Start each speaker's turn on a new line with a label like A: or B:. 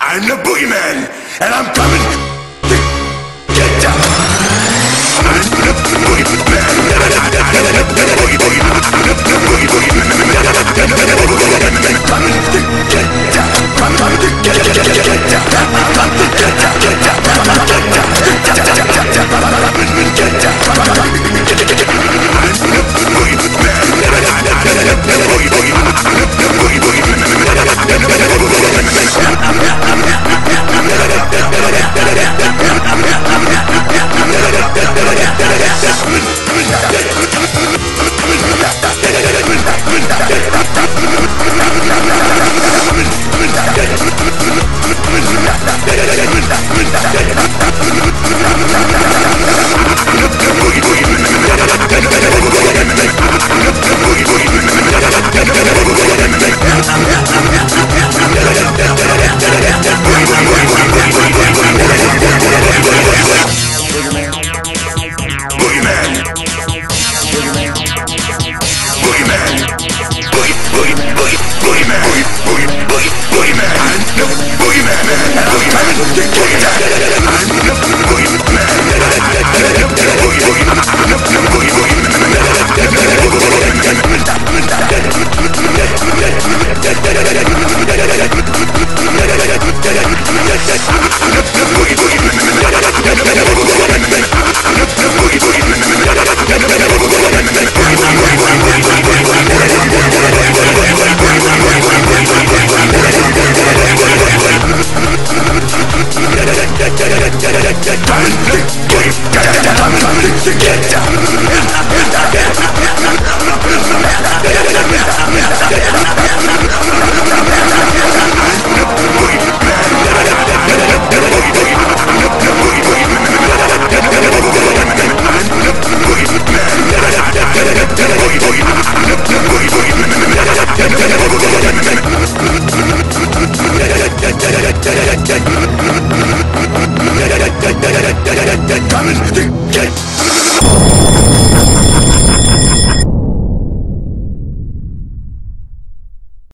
A: I'm the boogeyman, and I'm coming to get ya. I'm the boogeyman, I'm the boogeyman, I'm the boogeyman, coming to get ya, coming to get ya, coming to get ya, coming to get ya, coming to